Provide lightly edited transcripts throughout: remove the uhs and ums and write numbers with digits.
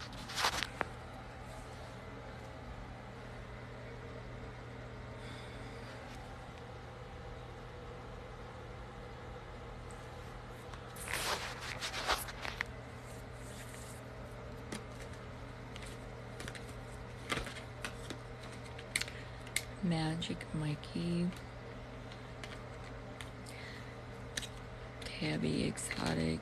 Magic Mikey. Tabby Exotic.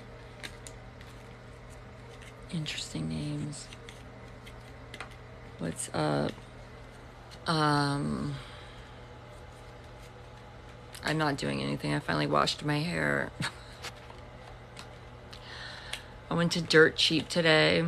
Interesting names. What's up? I'm not doing anything. I finally washed my hair. I went to Dirt Cheap today.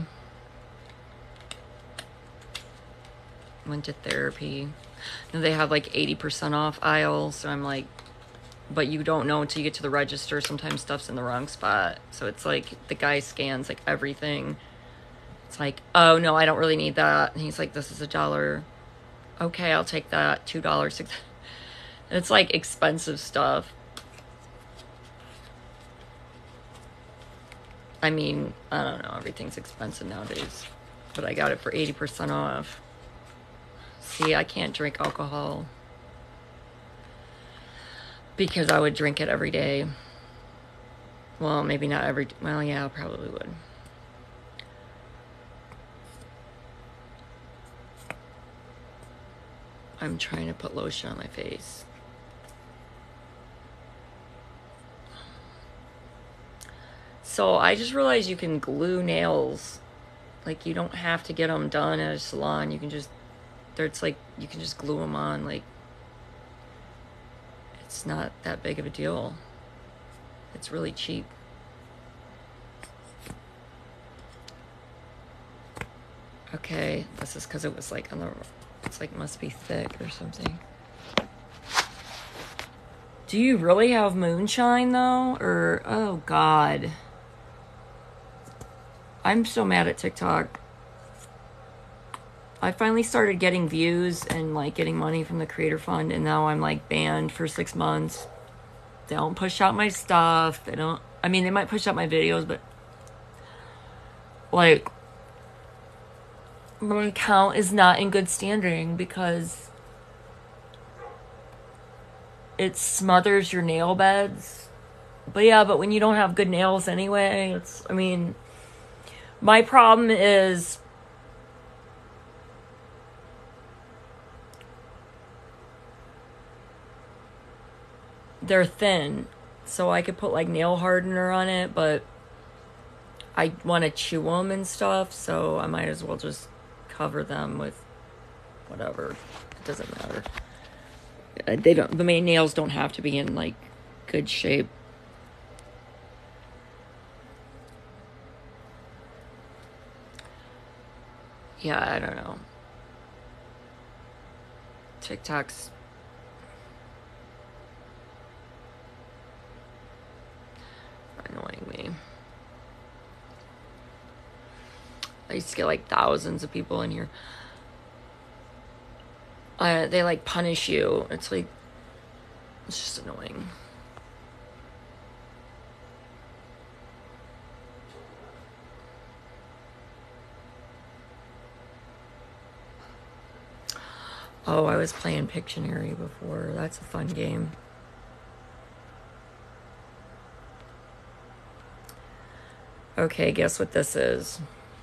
Went to therapy. And they have like 80% off aisle, so I'm like, but you don't know until you get to the register. Sometimes stuff's in the wrong spot. So it's like the guy scans like everything. It's like, oh no, I don't really need that. And he's like, this is $1. Okay, I'll take that. $2. It's like expensive stuff. I mean, I don't know. Everything's expensive nowadays. But I got it for 80% off. See, I can't drink alcohol. Because I would drink it every day. Well, maybe not every... Well, yeah, I probably would. I'm trying to put lotion on my face. So I just realized you can glue nails. Like, you don't have to get them done at a salon. You can just... It's like, you can just glue them on. Like, it's not that big of a deal. It's really cheap. Okay, this is because it was like on the... It's like, must be thick or something. Do you really have moonshine, though? Or, oh, God. I'm so mad at TikTok. I finally started getting views and, like, getting money from the Creator Fund, and now I'm, like, banned for 6 months. They don't push out my stuff. They don't... I mean, they might push out my videos, but... Like... My account is not in good standing because... It smothers your nail beds. But yeah, but when you don't have good nails anyway, it's... I mean... My problem is... They're thin, so I could put like nail hardener on it, but I want to chew them and stuff, so I might as well just cover them with whatever. It doesn't matter. They don't. The main nails don't have to be in like good shape. Yeah, I don't know. TikTok's annoying me. I used to get like thousands of people in here. They like punish you. It's like, it's just annoying. Oh, I was playing Pictionary before. That's a fun game. Okay, guess what this is?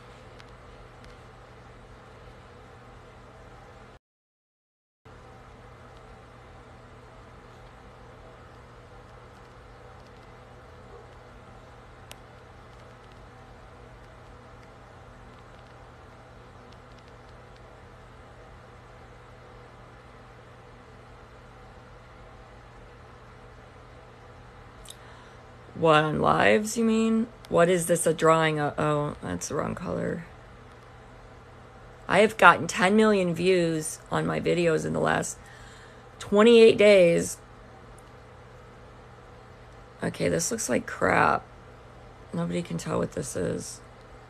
What, on lives, you mean? What is this, a drawing of? Oh, that's the wrong color. I have gotten 10 million views on my videos in the last 28 days. Okay, this looks like crap. Nobody can tell what this is.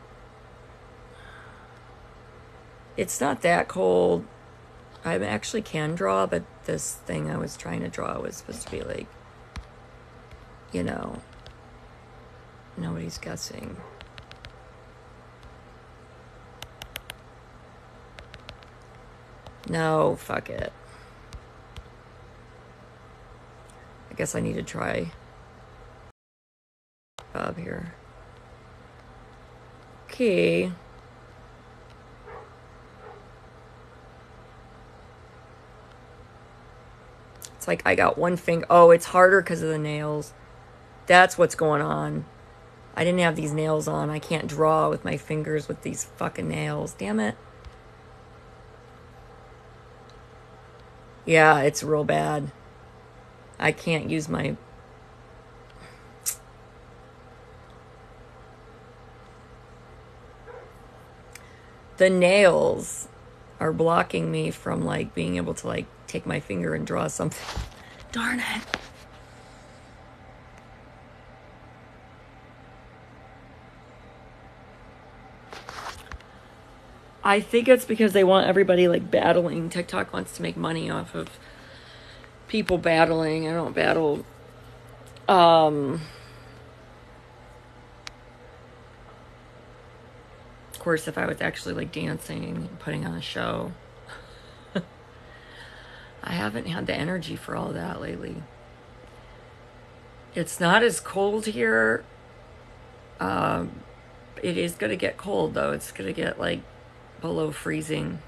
It's not that cold. I actually can draw, but this thing I was trying to draw was supposed to be like, you know, nobody's guessing. No, fuck it. I guess I need to try Bob here. Okay. It's like I got one finger. Oh, it's harder because of the nails. That's what's going on. I didn't have these nails on. I can't draw with my fingers with these fucking nails. Damn it. Yeah, it's real bad. I can't use my... The nails are blocking me from, like, being able to, like, take my finger and draw something. Darn it. I think it's because they want everybody, like, battling. TikTok wants to make money off of people battling. I don't battle. Of course, if I was actually, like, dancing and putting on a show. I haven't had the energy for all that lately. It's not as cold here. It is going to get cold, though. It's going to get, like, below freezing.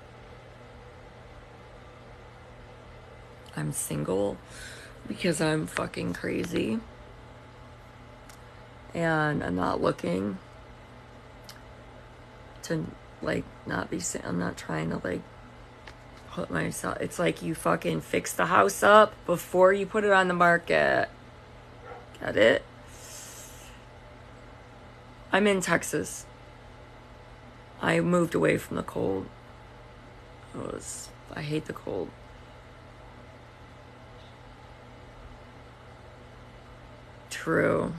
I'm single because I'm fucking crazy. And I'm not looking to, like, not be... I'm not trying to, like, put myself... It's like you fucking fix the house up before you put it on the market. Get it? I'm in Texas. I moved away from the cold. I hate the cold. True.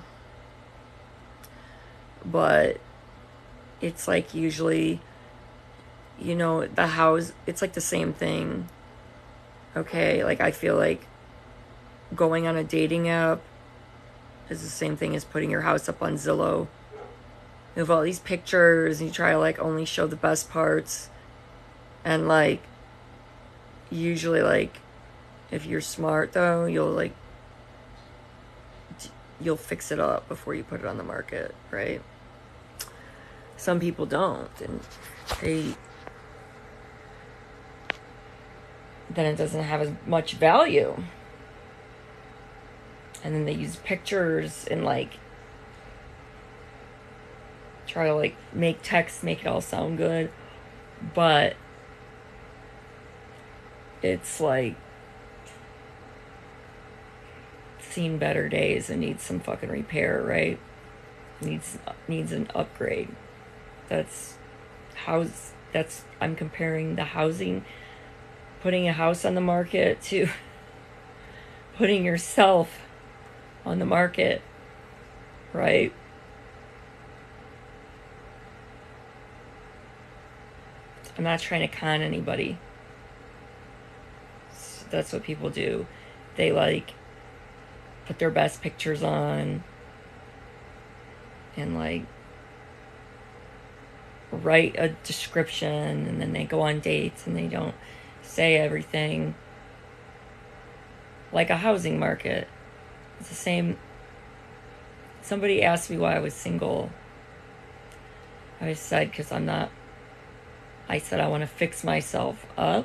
But it's like usually, you know, the house, it's like the same thing. Okay, like I feel like going on a dating app is the same thing as putting your house up on Zillow. You have all these pictures and you try to like only show the best parts. And like, usually like, if you're smart though, you'll fix it up before you put it on the market, right? Some people don't, and then it doesn't have as much value. And then they use pictures and like try to like make text make it all sound good, but it's like seen better days and needs some fucking repair, right? Needs an upgrade. I'm comparing the housing, putting a house on the market to putting yourself on the market, right? I'm not trying to con anybody. That's what people do. They like put their best pictures on and like write a description, and then they go on dates and they don't say everything. Like a housing market. It's the same. Somebody asked me why I was single. I said because I said I want to fix myself up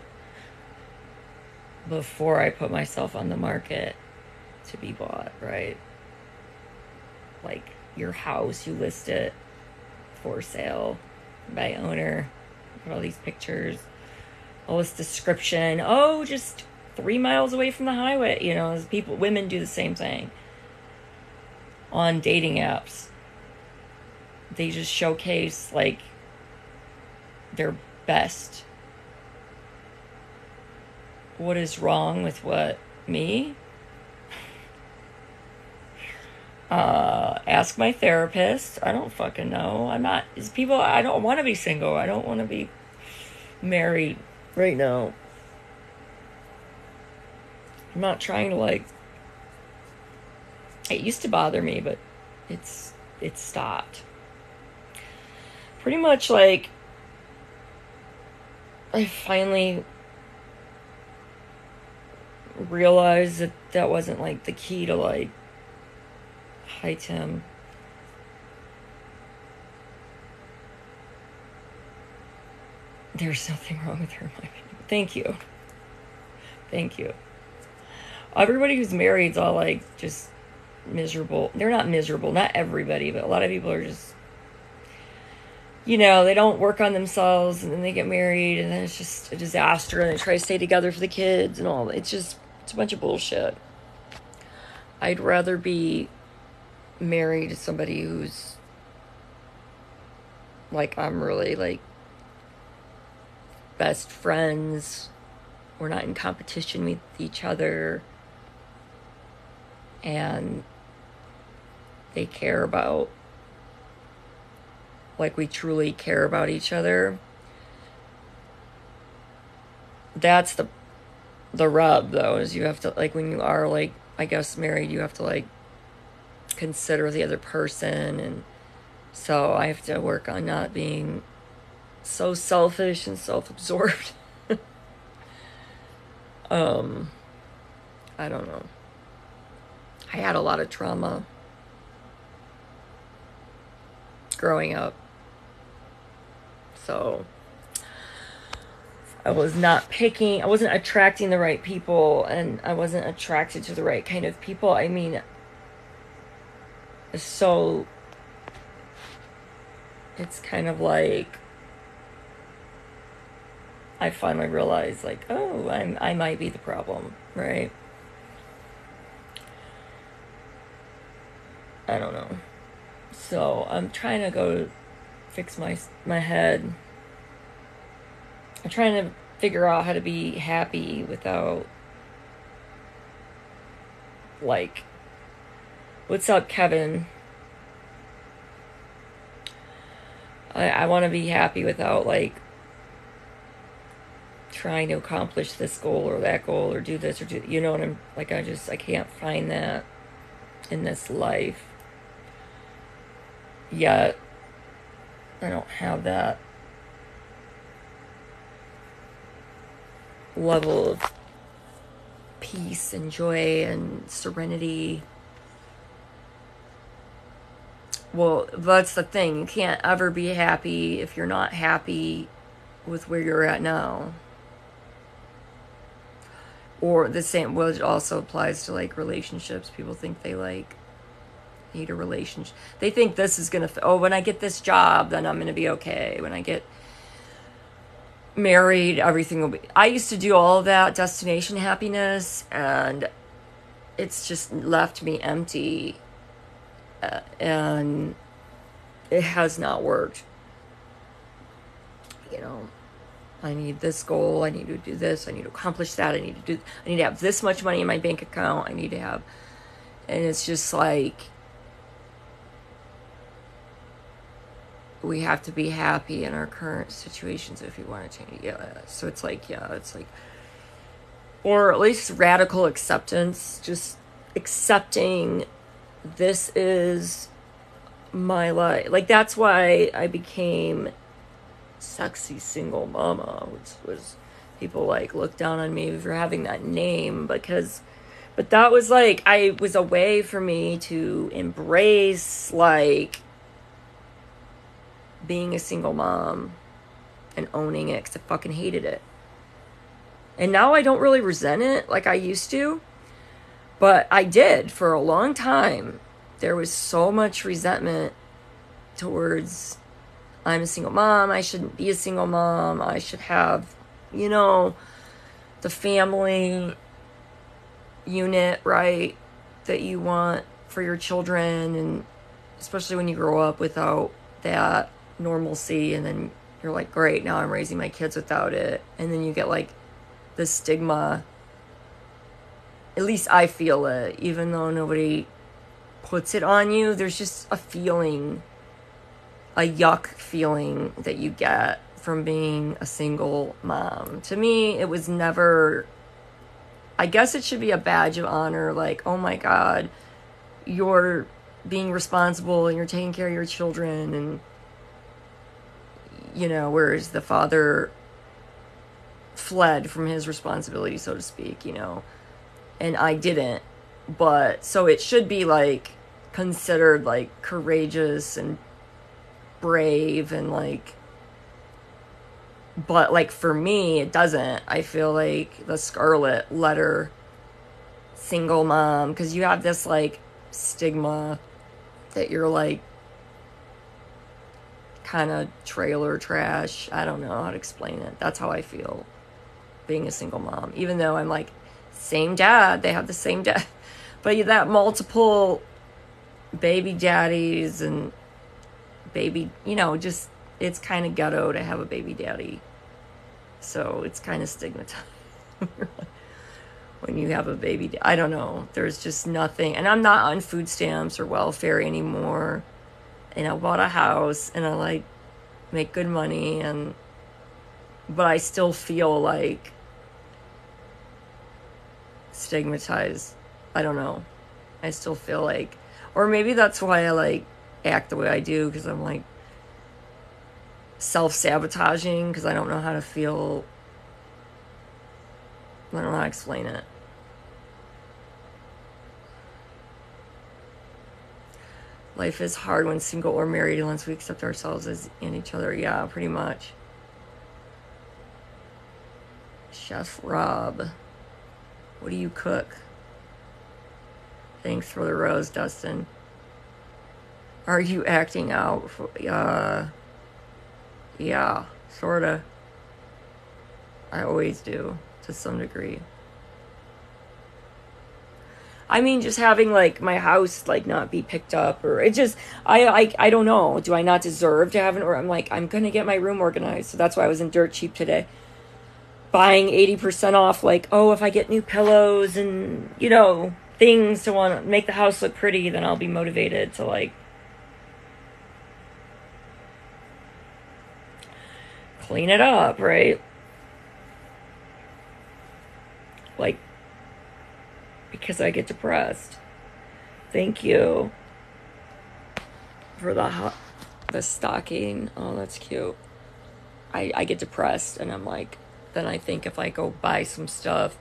before I put myself on the market to be bought, right? Like your house, you list it for sale by owner, put all these pictures, all this description. Oh, just 3 miles away from the highway. You know, as women do the same thing on dating apps. They just showcase like their best. What is wrong with what? Me? Ask my therapist. I don't fucking know. I don't want to be single. I don't want to be married right now. I'm not trying to like... It used to bother me, but it's stopped. Pretty much like I finally realize that that wasn't like the key to like, hi Tim. There's nothing wrong with her. Thank you. Thank you. Everybody who's married is all like just miserable. They're not miserable. Not everybody, but a lot of people are just, you know, they don't work on themselves and then they get married and then it's just a disaster and they try to stay together for the kids and all. It's a bunch of bullshit. I'd rather be married to somebody who's like, I'm really like best friends. We're not in competition with each other. And they care about, like, we truly care about each other. That's the rub, though, is you have to, like, when you are, like, I guess married, you have to, like, consider the other person. And so I have to work on not being so selfish and self-absorbed. I don't know. I had a lot of trauma growing up. So I wasn't attracting the right people, and I wasn't attracted to the right kind of people. I mean, so it's kind of like I finally realized, like, oh, I might be the problem, right? I don't know. So I'm trying to go fix my head. I'm trying to figure out how to be happy without, like, what's up, Kevin? I want to be happy without, like, trying to accomplish this goal or that goal or do this or do, you know what I'm, like, I can't find that in this life yet. I don't have that level of peace and joy and serenity. Well, that's the thing. You can't ever be happy if you're not happy with where you're at now. Or the same, well, it also applies to, like, relationships. People think they, like, need a relationship. They think this is going to, when I get this job, then I'm going to be okay. When I get married, everything will be, I used to do all of that destination happiness, and it's just left me empty, and it has not worked. You know, I need this goal, I need to do this, I need to accomplish that, I need to have this much money in my bank account, and it's just like, we have to be happy in our current situations if we want to change. Yeah, so it's like, or at least radical acceptance, just accepting this is my life. Like, that's why I became sexy single mama, which was, people like look down on me for having that name, but that was like, I was a way for me to embrace, like, being a single mom and owning it, because I fucking hated it. And now I don't really resent it like I used to, but I did for a long time. There was so much resentment towards, I'm a single mom, I shouldn't be a single mom, I should have, you know, the family unit, right, that you want for your children, and especially when you grow up without that normalcy, and then you're like, great, now I'm raising my kids without it, and then you get like this stigma. At least I feel it, even though nobody puts it on you. There's just a feeling, a yuck feeling that you get from being a single mom. To me, it was never, I guess it should be a badge of honor, like, oh my God, you're being responsible and you're taking care of your children, and, you know, whereas the father fled from his responsibility, so to speak, you know. and I didn't. But so it should be like considered like courageous and brave and like, but like for me it doesn't. I feel like the scarlet letter single mom, because you have this like stigma that you're like kind of trailer trash. I don't know how to explain it. That's how I feel being a single mom, even though I'm like same dad, they have the same dad, but that multiple baby daddies and baby, just it's kind of ghetto to have a baby daddy, so it's kind of stigmatized when you have a baby. I don't know, there's just nothing, and I'm not on food stamps or welfare anymore, and I bought a house and I like make good money, but I still feel like stigmatized. I don't know, I still feel like, or maybe that's why I like act the way I do, because I'm like self-sabotaging, because I don't know how to feel. I don't know how to explain it. Life is hard when single or married unless we accept ourselves as in each other. Yeah, pretty much. Chef Rob, what do you cook? Thanks for the rose, Dustin. Are you acting out? Yeah, sorta. I always do, to some degree. I mean, just having like my house like not be picked up, or it just, I don't know. Do I not deserve to have or I'm like, I'm gonna get my room organized. So that's why I was in Dirt Cheap today, buying 80% off. Like, oh, if I get new pillows and things to want to make the house look pretty, then I'll be motivated to like clean it up, right? Like, because I get depressed. Thank you for the stocking. Oh, that's cute. I get depressed, and I'm like, then I think if I go buy some stuff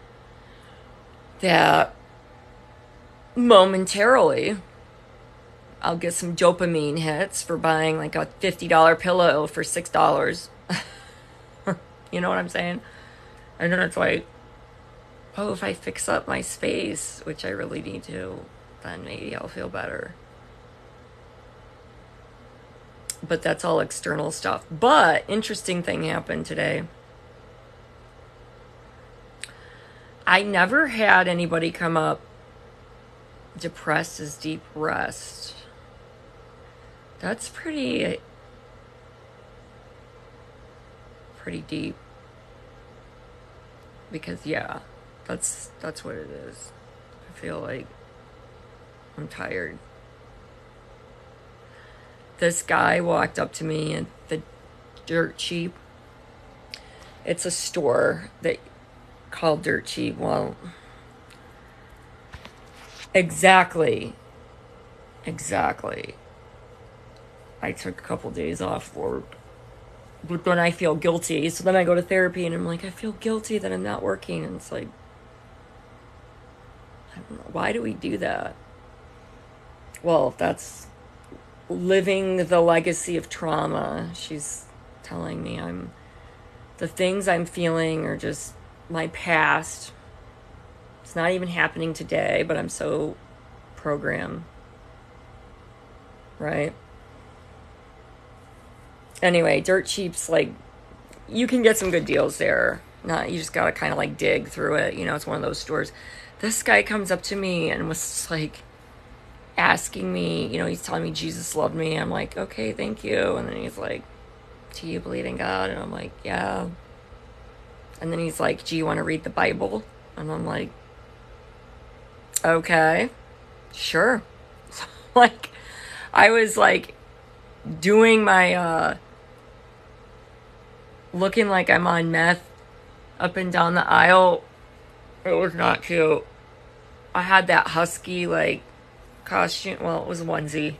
that momentarily I'll get some dopamine hits for buying like a $50 pillow for $6. You know what I'm saying? And then it's like, oh, if I fix up my space, which I really need to, then maybe I'll feel better. But that's all external stuff. But interesting thing happened today. I never had anybody come up depressed as deep rest. That's pretty deep. Because yeah, that's what it is. I feel like I'm tired. This guy walked up to me at the Dirt Cheap. It's a store that called Dirt Cheap. Well, exactly. I took a couple days off work, but then I feel guilty. So then I go to therapy and I'm like, I feel guilty that I'm not working. And it's like, I don't know, why do we do that? Well, that's living the legacy of trauma. She's telling me the things I'm feeling are just my past. It's not even happening today, but I'm so programmed. Right? Anyway, Dirt Cheap's like, you can get some good deals there. You just gotta kind of like dig through it. It's one of those stores. This guy comes up to me and was like asking me, he's telling me Jesus loved me. I'm like, okay, thank you. And then he's like, do you believe in God? And I'm like, yeah. And then he's like, do you want to read the Bible? And I'm like, okay, sure. So, like, I was like doing my looking like I'm on meth up and down the aisle. It was not cute. I had that husky like costume. Well, it was a onesie.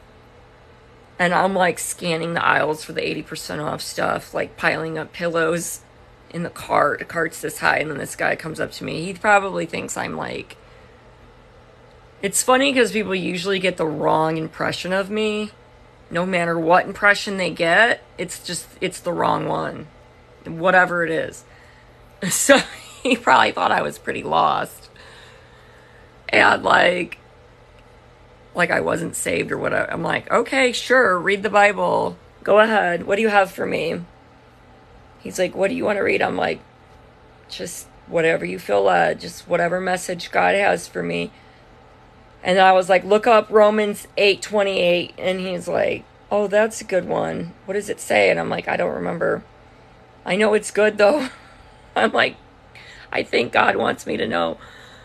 And I'm like scanning the aisles for the 80% off stuff, like piling up pillows in the cart. The cart's this high, and then this guy comes up to me. He probably thinks I'm like... It's funny because people usually get the wrong impression of me. No matter what impression they get, it's the wrong one. Whatever it is. So he probably thought I was pretty lost. And like I wasn't saved or whatever. I'm like, okay, sure, read the Bible. Go ahead. What do you have for me? He's like, what do you want to read? I'm like, just whatever you feel led. Just whatever message God has for me. And I was like, look up Romans 8:28. And he's like, oh, that's a good one. What does it say? And I'm like, I don't remember. I know it's good, though. I'm like, I think God wants me to know.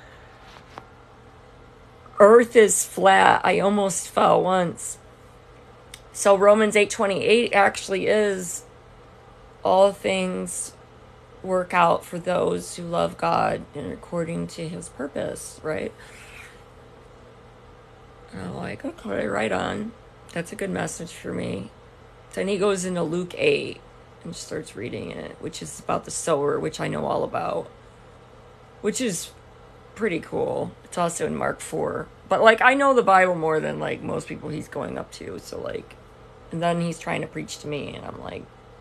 Earth is flat. I almost fell once. So Romans 8:28 actually is all things work out for those who love God and according to his purpose, right? And I'm like, okay, right on. That's a good message for me. Then he goes into Luke 8 and starts reading it, which is about the sower, which I know all about, which is pretty cool. It's also in Mark 4. But, like, I know the Bible more than, like, most people he's going up to. So, like, and then he's trying to preach to me, and I'm like,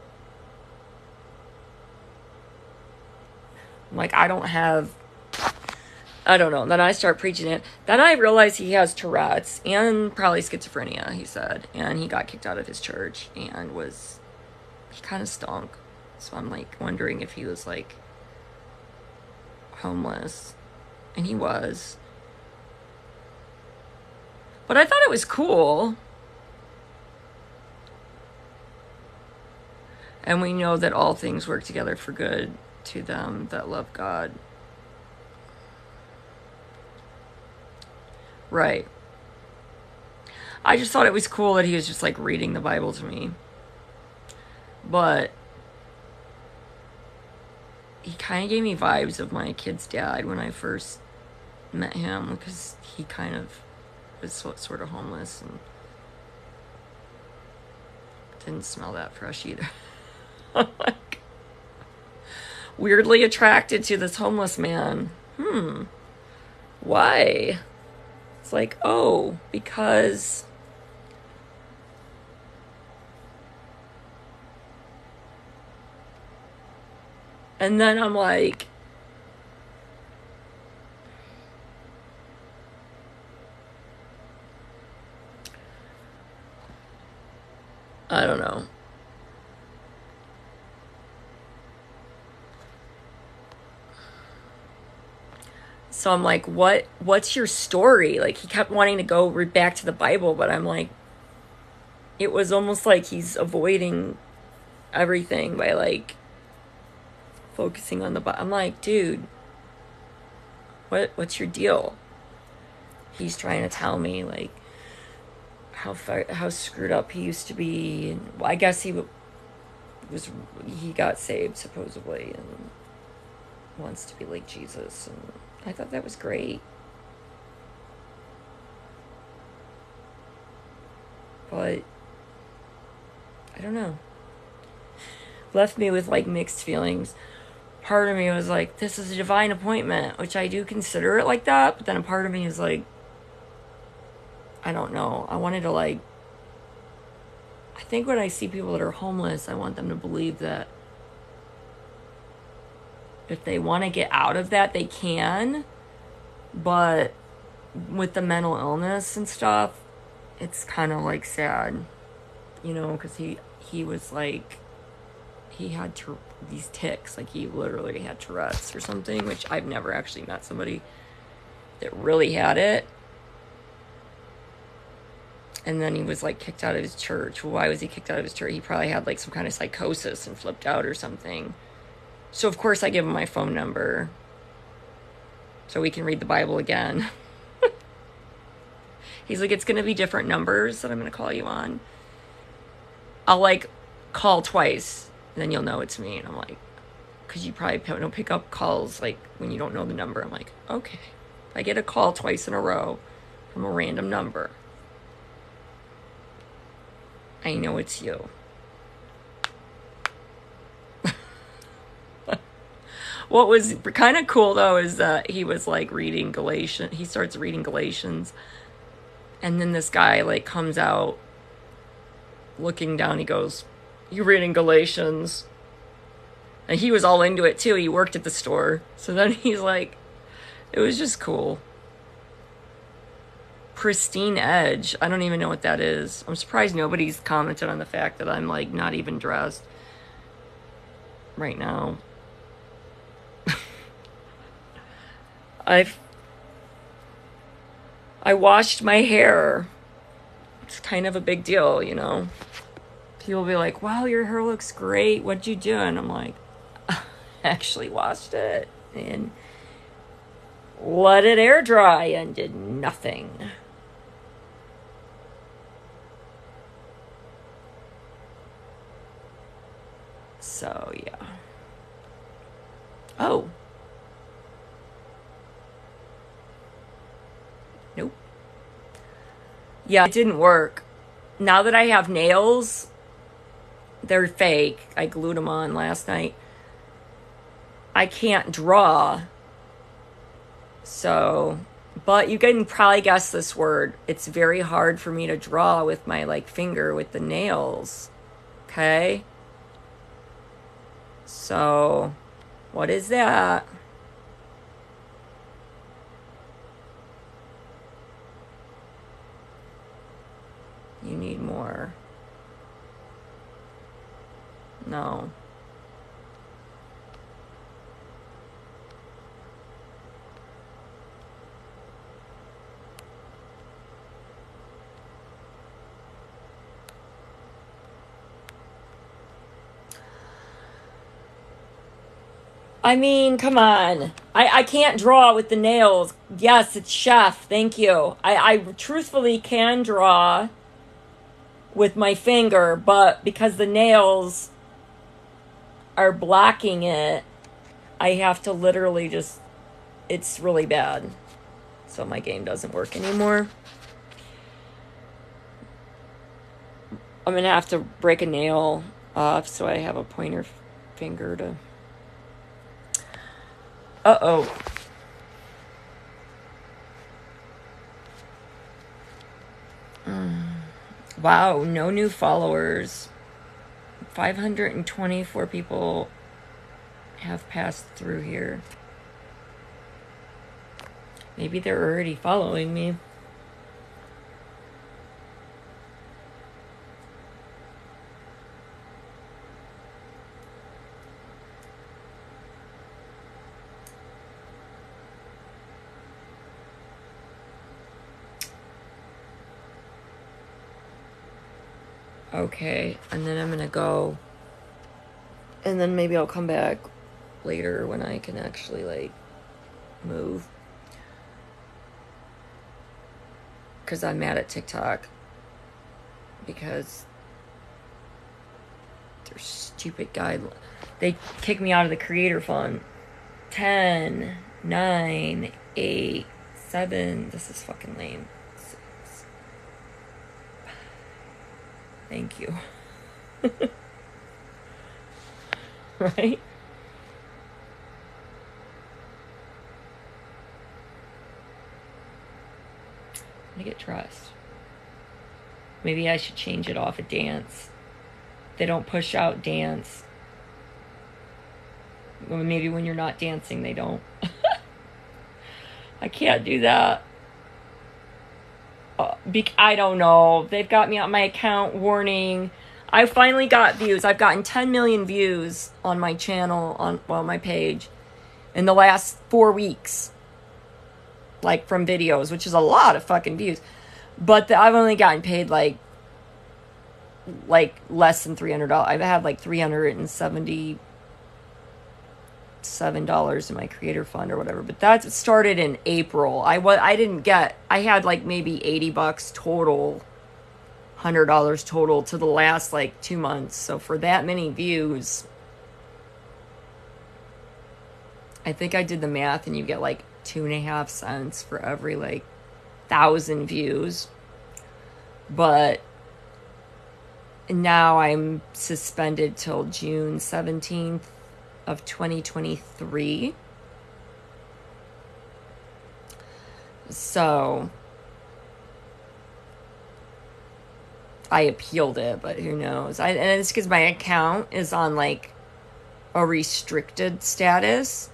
I don't have... I don't know. Then I start preaching it. Then I realize he has Tourette's and probably schizophrenia, he said. And he got kicked out of his church and he kind of stunk. So I'm like wondering if he was like homeless. And he was. But I thought it was cool. And we know that all things work together for good to them that love God. Right. I just thought it was cool that he was just like reading the Bible to me. But he kind of gave me vibes of my kid's dad when I first met him, because he kind of was sort of homeless and didn't smell that fresh either. Like, weirdly attracted to this homeless man. Why? It's like, oh, because and then I'm like, I don't know. So I'm like, what's your story? Like, he kept wanting to go back to the Bible, but I'm like, it was almost like he's avoiding everything by like focusing on the Bible. I'm like, dude, what's your deal? He's trying to tell me like how screwed up he used to be, and well, I guess he got saved supposedly and wants to be like Jesus, and I thought that was great. But I don't know. Left me with like mixed feelings. Part of me was like, this is a divine appointment, which I do consider it like that, but then a part of me is like, I don't know. I wanted to like, I think when I see people that are homeless, I want them to believe that if they want to get out of that, they can. But with the mental illness and stuff, it's kind of like sad, you know, because he was like, he had these tics, like he literally had Tourette's or something, which I've never actually met somebody that really had it. And then he was like kicked out of his church. Well, why was he kicked out of his church? He probably had like some kind of psychosis and flipped out or something. So of course I give him my phone number so we can read the Bible again. He's like, it's going to be different numbers that I'm going to call you on. I'll like call twice and then you'll know it's me. And I'm like, because you probably don't pick up calls like when you don't know the number. I'm like, okay. If I get a call twice in a row from a random number, I know it's you. What was kind of cool though is that he was like reading Galatians. He starts reading Galatians, and then this guy like comes out looking down. He goes, "You reading Galatians?" And he was all into it too. He worked at the store. So then he's like, it was just cool. Pristine Edge. I don't even know what that is. I'm surprised nobody's commented on the fact that I'm like not even dressed right now. I washed my hair. It's kind of a big deal, you know. People will be like, wow, your hair looks great. What'd you do? And I'm like, I actually washed it and let it air dry and did nothing. So, yeah. Oh. Nope. Yeah, it didn't work. Now that I have nails, they're fake. I glued them on last night. I can't draw. So, but you can probably guess this word. It's very hard for me to draw with my like finger with the nails. Okay? So, what is that? You need more. No. I mean, come on. I can't draw with the nails. Yes, it's chef. Thank you. I truthfully can draw with my finger, but because the nails are blocking it, I have to literally just, it's really bad. So my game doesn't work anymore. I'm going to have to break a nail off so I have a pointer finger to... Uh-oh. Wow, no new followers. 524 people have passed through here. Maybe they're already following me. Okay, and then I'm gonna go, and then maybe I'll come back later when I can actually like move, because I'm mad at TikTok because they're stupid guidelines. They kicked me out of the creator fund. 10, 9, 8, 7. This is fucking lame. 6. Thank you. Right? I'm gonna get trust. Maybe I should change it off of dance. They don't push out dance. Well, maybe when you're not dancing, they don't. I can't do that. I don't know. They've got me on my account warning. I finally got views. I've gotten 10 million views on my channel, on my page, in the last 4 weeks. Like, from videos, which is a lot of fucking views. But I've only gotten paid, like less than $300. I've had, like, $377 in my creator fund or whatever. But that started in April. I had, like, maybe $80 total. $100 total to the last like 2 months. So for that many views, I think I did the math, and you get like 2.5 cents for every like 1,000 views. But now I'm suspended till June 17th, of 2023. So I appealed it, but who knows? And it's because my account is on like a restricted status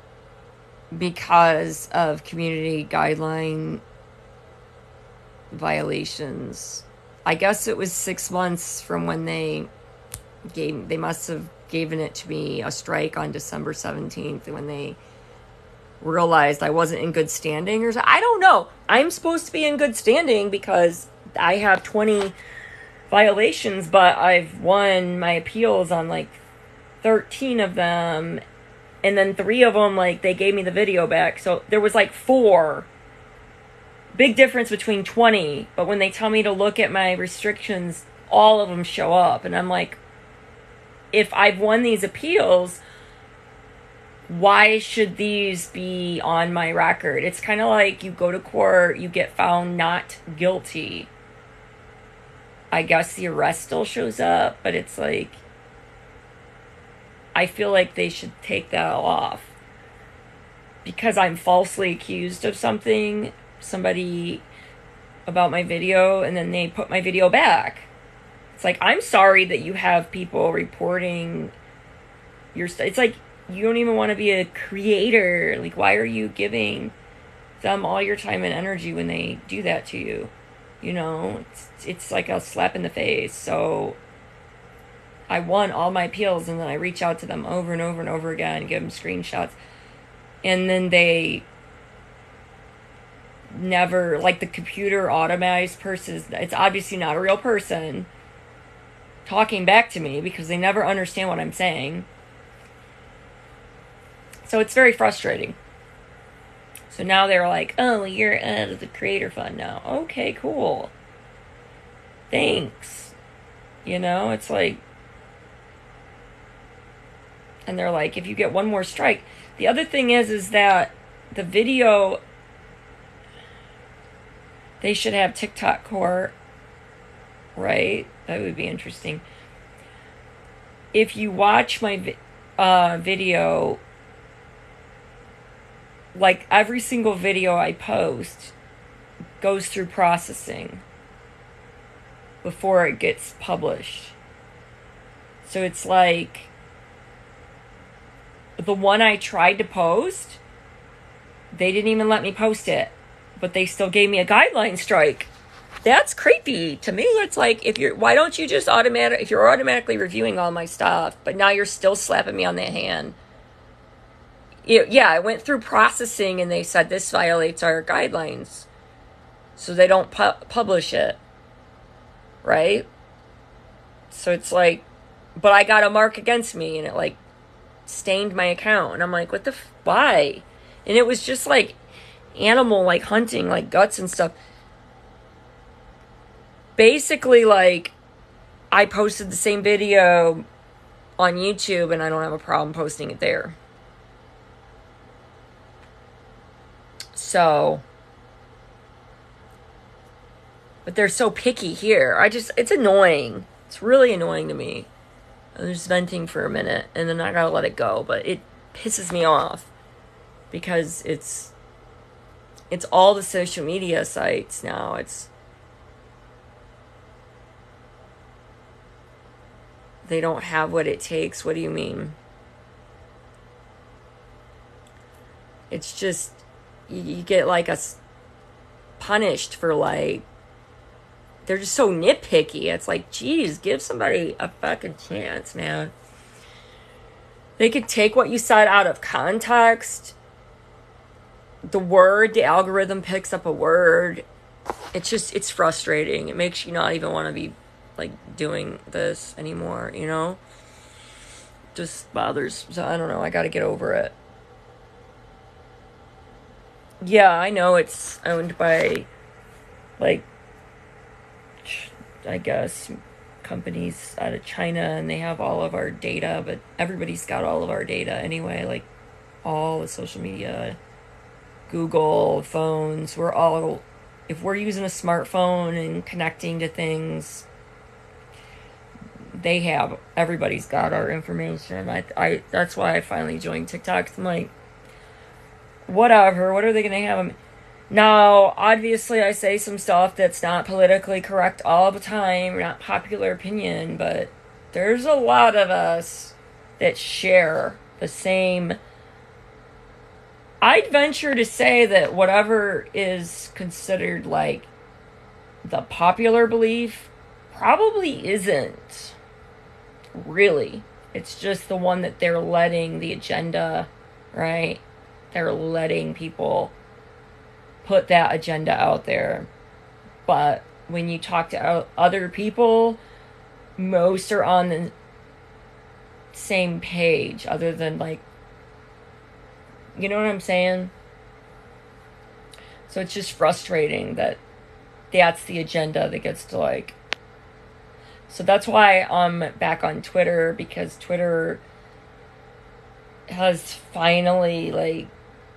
because of community guideline violations. I guess it was 6 months from when they must have given it to me a strike on December 17th when they realized I wasn't in good standing or something. I don't know. I'm supposed to be in good standing because I have 20 violations, but I've won my appeals on like 13 of them, and then 3 of them, like, they gave me the video back, so there was like 4. Big difference between 20, but when they tell me to look at my restrictions, all of them show up, and I'm like, if I've won these appeals, why should these be on my record? It's kind of like you go to court, you get found not guilty. I guess the arrest still shows up, but it's like, I feel like they should take that off. Because I'm falsely accused of something, somebody about my video, and then they put my video back. It's like, I'm sorry that you have people reporting your stuff. It's like, you don't even want to be a creator. Like, why are you giving them all your time and energy when they do that to you? You know, it's like a slap in the face. So I won all my appeals, and then I reach out to them over and over and over again, give them screenshots. And then they never, like, the computer automatic person, it's obviously not a real person talking back to me because they never understand what I'm saying. So it's very frustrating. So now they're like, oh, you're out of the creator fund now. Okay, cool. Thanks. You know, it's like, and they're like, if you get one more strike. The other thing is that the video, they should have TikTok court, right? That would be interesting. If you watch my video, like every single video I post goes through processing before it gets published. So it's like, the one I tried to post, they didn't even let me post it, but they still gave me a guideline strike. That's creepy to me. It's like, why don't you just if you're automatically reviewing all my stuff, but now you're still slapping me on the hand. Yeah, I went through processing and they said this violates our guidelines, so they don't publish it, right? So it's like, but I got a mark against me, and it like stained my account, and I'm like, what the why? And it was just like animal, like hunting, like guts and stuff. Basically, like, I posted the same video on YouTube, and I don't have a problem posting it there. So, but they're so picky here. It's annoying. It's really annoying to me. I'm just venting for a minute, and then I gotta let it go. But it pisses me off because it's all the social media sites now. They don't have what it takes. What do you mean? It's just, you get like punished for, like, they're just so nitpicky. It's like, geez, give somebody a fucking chance, man. They could take what you said out of context. The algorithm picks up a word. It's frustrating. It makes you not even want to be, like, doing this anymore, you know? Just bothers. So I don't know. I gotta get over it. Yeah, I know it's owned by, like, I guess, companies out of China, and they have all of our data, but everybody's got all of our data anyway, like, all the social media, Google, phones, if we're using a smartphone and connecting to things, everybody's got our information. I that's why I finally joined TikTok. I'm like, whatever, what are they gonna have? Now, obviously, I say some stuff that's not politically correct all the time, not popular opinion, but there's a lot of us that share the same. I'd venture to say that whatever is considered like the popular belief probably isn't really. It's just the one that they're letting the agenda, right? They're letting people put that agenda out there. But when you talk to other people, most are on the same page, other than like, you know what I'm saying? So it's just frustrating that that's the agenda that gets to like. So that's why I'm back on Twitter, because Twitter has finally, like,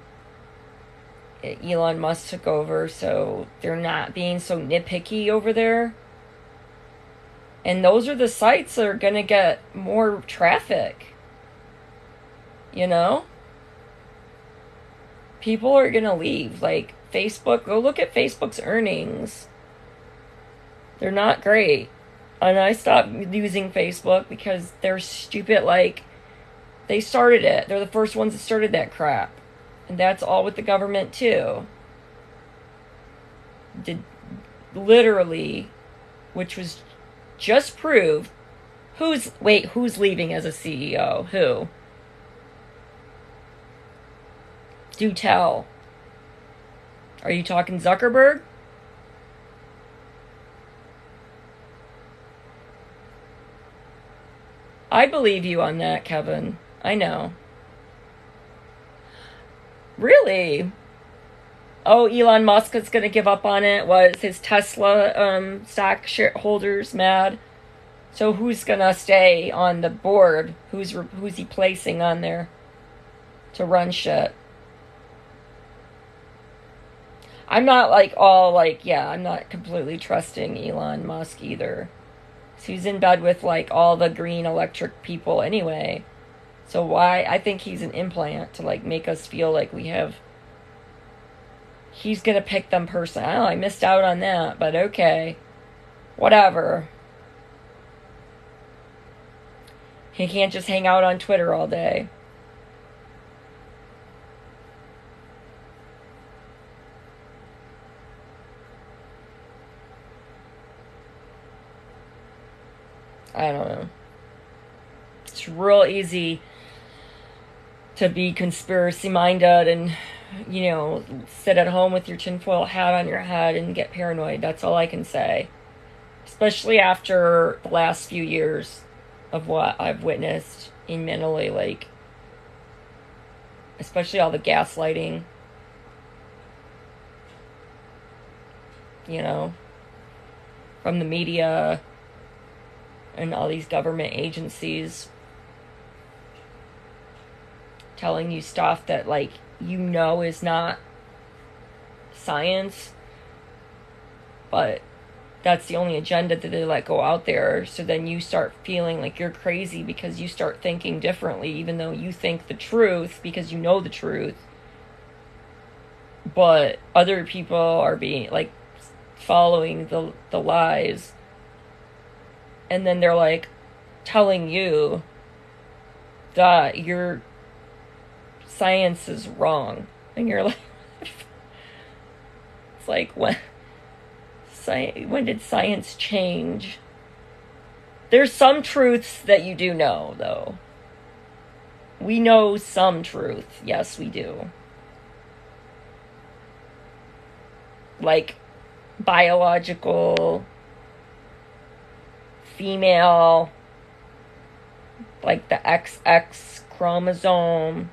Elon Musk took over, so they're not being so nitpicky over there. And those are the sites that are going to get more traffic. You know? People are going to leave. Like, Facebook, go look at Facebook's earnings. They're not great. And I stopped using Facebook because they're stupid. Like, they started it. They're the first ones that started that crap. And that's all with the government, too. Literally, which was just proved. Who's leaving as a CEO? Who? Do tell. Are you talking Zuckerberg? I believe you on that, Kevin. I know. Really? Oh, Elon Musk is going to give up on it? Was his Tesla stock shareholders mad? So who's going to stay on the board? Who's he placing on there to run shit? I'm not like all like, yeah, I'm not completely trusting Elon Musk either. So he's in bed with like all the green electric people anyway. So why? I think he's an implant to like make us feel like we have. He's gonna pick them person. Oh, I missed out on that, but okay. Whatever. He can't just hang out on Twitter all day. I don't know. It's real easy to be conspiracy minded and, you know, sit at home with your tinfoil hat on your head and get paranoid. That's all I can say. Especially after the last few years of what I've witnessed in mentally, like, especially all the gaslighting, you know, from the media and all these government agencies telling you stuff that, like, you know is not science, but that's the only agenda that they let go out there. So then you start feeling like you're crazy because you start thinking differently, even though you think the truth because you know the truth. But other people are being, like, following the lies. And then they're, like, telling you that your science is wrong. And you're like, it's like, when did science change? There's some truths that you do know, though. We know some truth. Yes, we do. Like, biological, female, like the XX chromosome.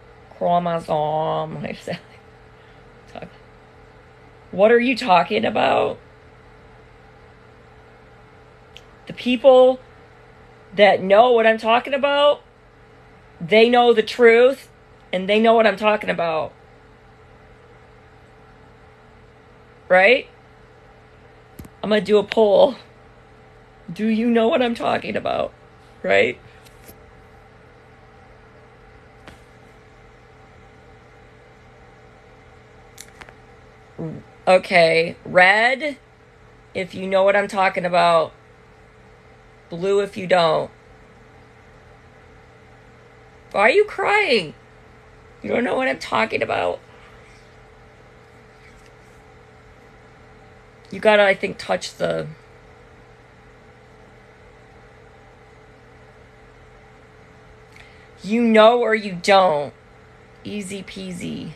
What are you talking about? The people that know what I'm talking about, they know the truth, and they know what I'm talking about. Right? I'm going to do a poll. Do you know what I'm talking about? Right? Okay, red, if you know what I'm talking about. Blue if you don't. Why are you crying? You don't know what I'm talking about. You gotta, I think, touch the... You know or you don't. Easy peasy.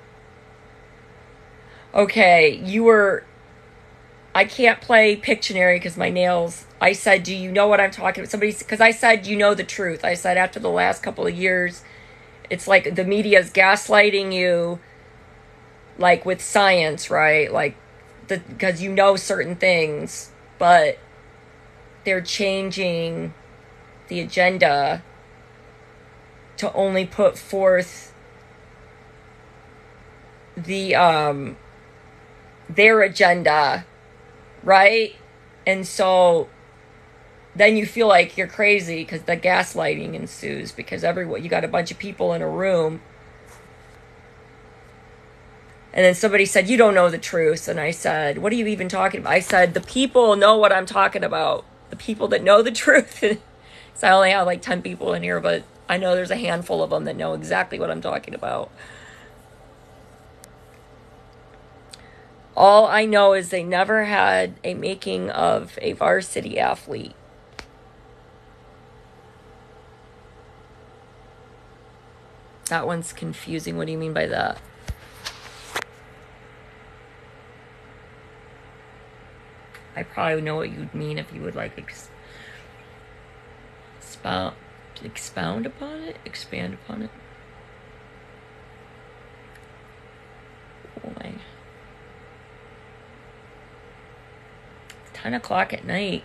Okay, you were... I can't play Pictionary because my nails... I said, do you know what I'm talking about? Somebody... Because I said, you know the truth. I said, after the last couple of years, it's like the media's gaslighting you, like, with science, right? Like, because you know certain things, but they're changing the agenda to only put forth the their agenda, right? And so then you feel like you're crazy because the gaslighting ensues, because you got a bunch of people in a room, and then somebody said, you don't know the truth. And I said, what are you even talking about? I said, the people know what I'm talking about. The people that know the truth. So I only have like 10 people in here, but I know there's a handful of them that know exactly what I'm talking about. All I know is they never had a making of a varsity athlete. That one's confusing. What do you mean by that? I probably know what you'd mean if you would like expound upon it? Expand upon it? Oh my. 10 o'clock at night.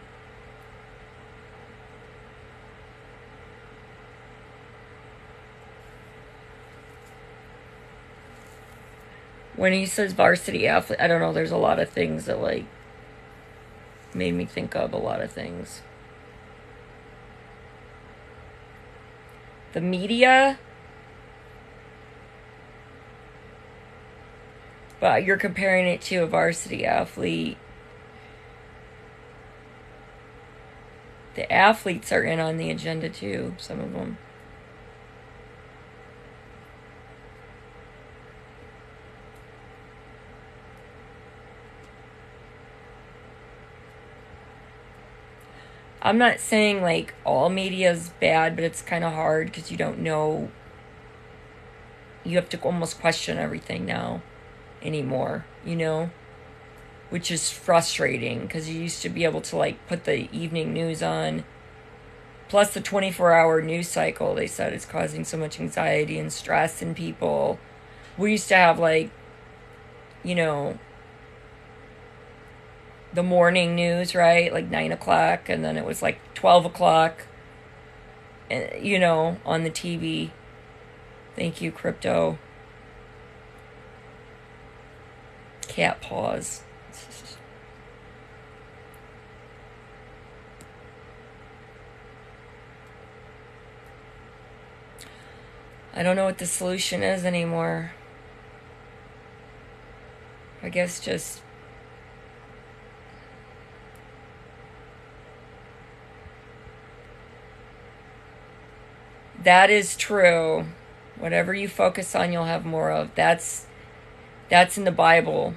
When he says varsity athlete, I don't know, there's a lot of things that like made me think of a lot of things. The media, but you're comparing it to a varsity athlete. The athletes are in on the agenda too, some of them. I'm not saying like all media is bad, but it's kind of hard because you don't know. You have to almost question everything now anymore, you know? Which is frustrating because you used to be able to like put the evening news on. Plus the 24-hour news cycle, they said, is causing so much anxiety and stress in people. We used to have like, you know, the morning news, right? Like 9 o'clock, and then it was like 12 o'clock, you know, on the TV. Thank you, crypto. Cat paws. I don't know what the solution is anymore. I guess just that is true. Whatever you focus on, you'll have more of. That's in the Bible.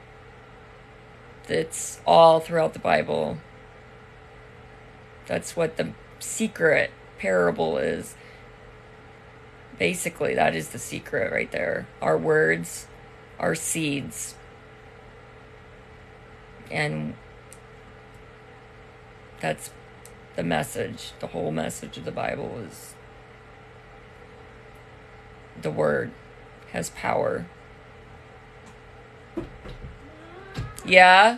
It's all throughout the Bible. That's what the secret parable is. Basically, that is the secret right there. Our words, our seeds. And that's the message. The whole message of the Bible is the word has power. Yeah?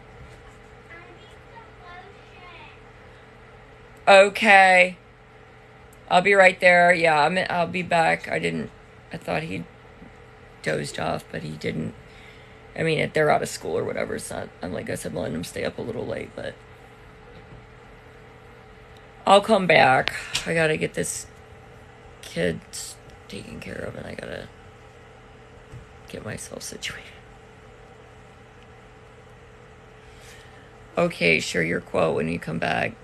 Okay. I'll be right there. Yeah, I'll be back. I thought he dozed off, but he didn't. I mean, they're out of school or whatever, so I'm like I said, letting him stay up a little late, but I'll come back. I gotta get this kid taken care of, and I gotta get myself situated. Okay, share your quote when you come back.